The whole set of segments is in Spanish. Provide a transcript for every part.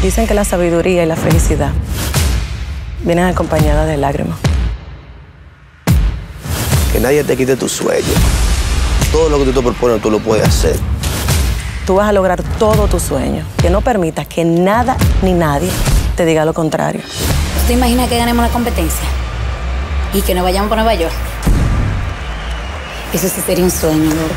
Dicen que la sabiduría y la felicidad vienen acompañadas de lágrimas. Que nadie te quite tu sueño. Todo lo que tú te propones, tú lo puedes hacer. Tú vas a lograr todo tu sueño. Que no permitas que nada ni nadie te diga lo contrario. ¿Tú te imaginas que ganemos la competencia? Y que nos vayamos para Nueva York. Eso sí sería un sueño, ¿no?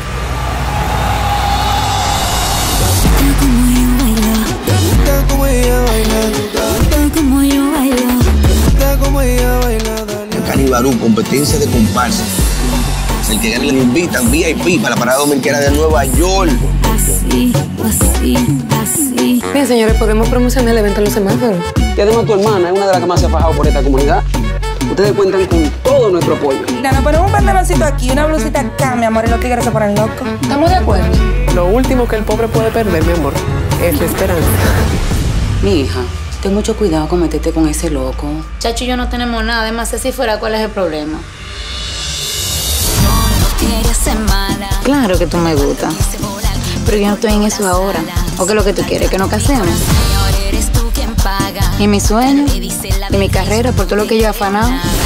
Canibarú, competencia de comparsa. El que gane le invitan VIP para la parada dominicana de Nueva York. Así. Bien, señores, podemos promocionar el evento en los semáforos. Y además tu hermana es una de las que más se ha fajado por esta comunidad. Ustedes cuentan con todo nuestro apoyo. Nos ponemos un pantaloncito aquí, una blusita acá, mi amor, y los tigres se ponen locos. ¿Estamos de acuerdo? Lo último que el pobre puede perder, mi amor, es la esperanza. Mi hija, ten mucho cuidado con meterte con ese loco. Chacho y yo no tenemos nada, además si fuera, ¿cuál es el problema? Claro que tú me gustas, pero yo no estoy en eso ahora. ¿O qué es lo que tú quieres? ¿Que nos casemos? Y mi sueño, y mi carrera, por todo lo que yo he afanado.